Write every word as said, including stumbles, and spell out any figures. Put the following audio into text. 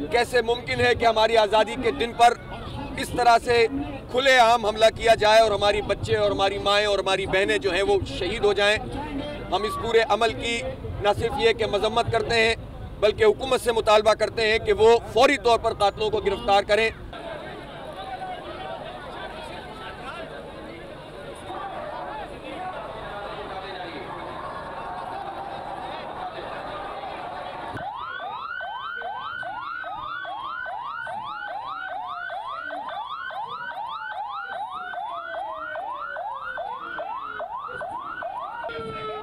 कैसे मुमकिन है कि हमारी आज़ादी के दिन पर इस तरह से खुलेआम हमला किया जाए और हमारी बच्चे और हमारी माएँ और हमारी बहनें जो हैं वो शहीद हो जाएं। हम इस पूरे अमल की न सिर्फ ये कि मजम्मत करते हैं बल्कि हुकूमत से मुतालबा करते हैं कि वो फौरी तौर पर कातिलों को गिरफ्तार करें। Thank you.